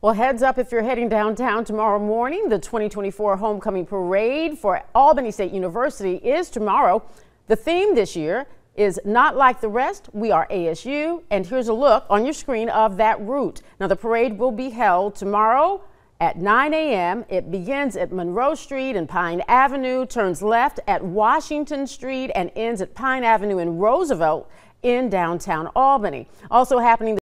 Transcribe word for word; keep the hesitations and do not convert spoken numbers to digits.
Well, heads up if you're heading downtown tomorrow morning. The twenty twenty-four Homecoming Parade for Albany State University is tomorrow. The theme this year is Not Like the Rest, We Are A S U. And here's a look on your screen of that route. Now, the parade will be held tomorrow at nine A M It begins at Monroe Street and Pine Avenue, turns left at Washington Street, and ends at Pine Avenue in Roosevelt in downtown Albany. Also happening